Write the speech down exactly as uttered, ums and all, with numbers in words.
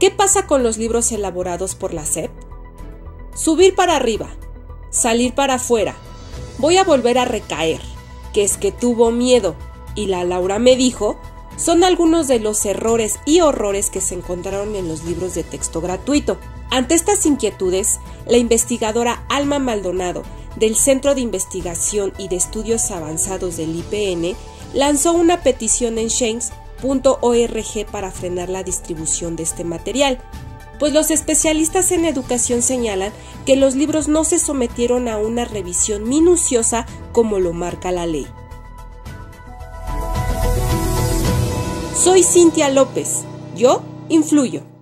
¿Qué pasa con los libros elaborados por la S E P? Subir para arriba, salir para afuera, voy a volver a recaer, que es que tuvo miedo, y la Laura me dijo, son algunos de los errores y horrores que se encontraron en los libros de texto gratuito. Ante estas inquietudes, la investigadora Alma Maldonado, del Centro de Investigación y de Estudios Avanzados del I P N, lanzó una petición en change punto org para frenar la distribución de este material, pues los especialistas en educación señalan que los libros no se sometieron a una revisión minuciosa como lo marca la ley. Soy Cintia López. Yo influyo.